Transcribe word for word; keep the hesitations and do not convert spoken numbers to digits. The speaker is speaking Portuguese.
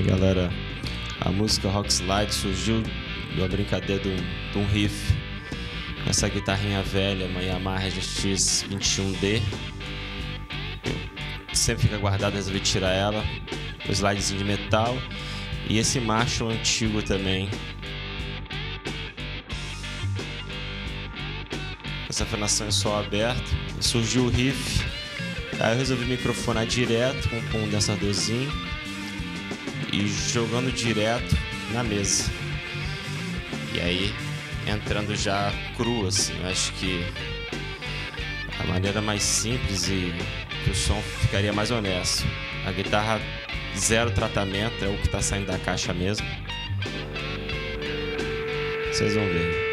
Galera, a música Rock Slide surgiu de uma brincadeira de um, de um riff. Essa guitarrinha velha, uma Yamaha R G X vinte e um D. Sempre fica guardada, resolvi tirar ela. O slidezinho de metal. E esse Marshall antigo também. Essa afinação em sol aberto. Surgiu o riff. Aí eu resolvi microfonar direto com um condensadorzinho e jogando direto na mesa. E aí entrando já cru, assim. Eu acho que a maneira mais simples e que o som ficaria mais honesto. A guitarra zero tratamento, é o que está saindo da caixa mesmo. Vocês vão ver.